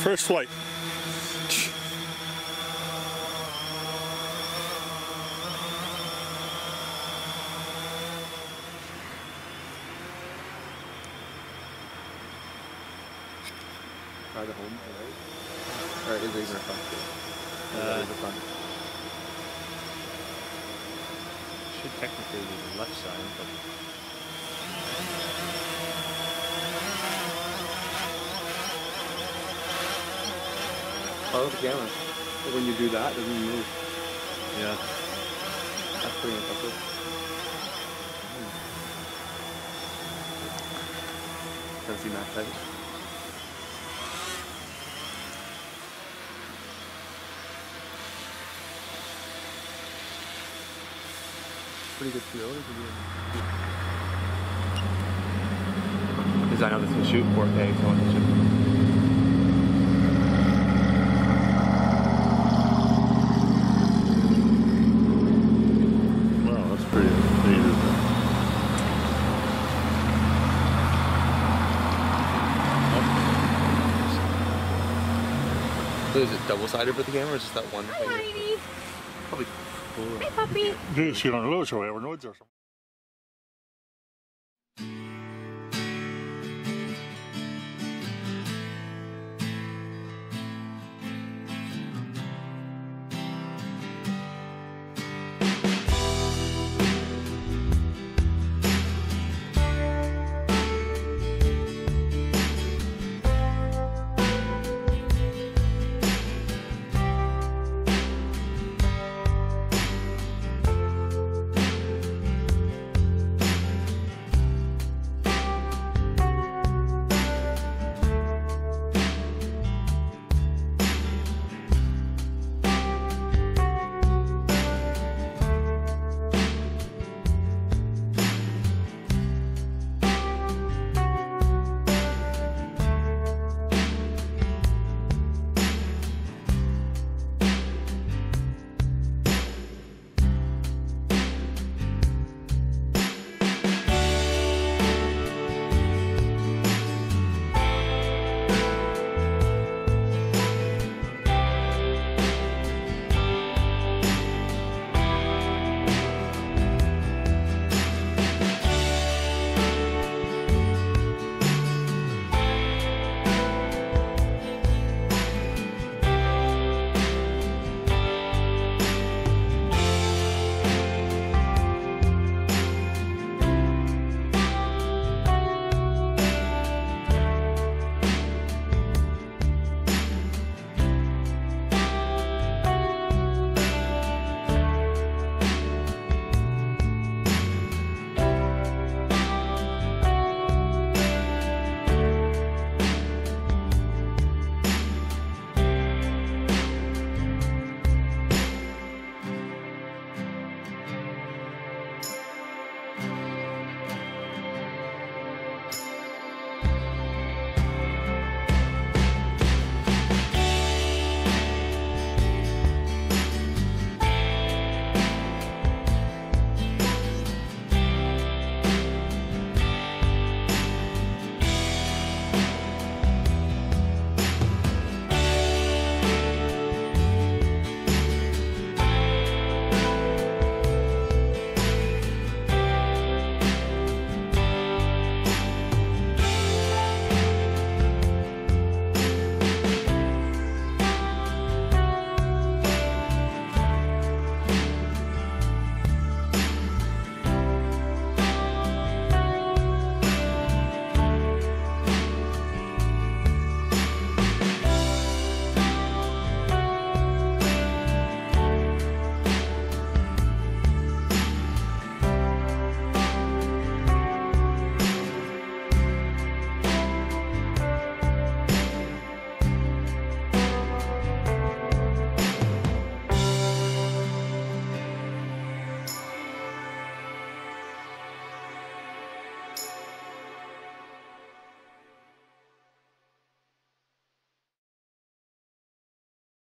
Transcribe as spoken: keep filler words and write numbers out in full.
First flight. Try the home, right? Or is it even a front? Uh, is it front? Should technically be the left side, but Oh, the camera. But when you do that, it doesn't move. yeah. That's pretty impressive. Can I see Matt's head? Pretty good feel. Because I know this can shoot four K, so I want to shoot. Pretty neat, isn't it? So is it double-sided for the camera, or is just that one Hi, thing? Heidi. Probably cool. Hi, puppy. You see on the low show, ever know it's or something.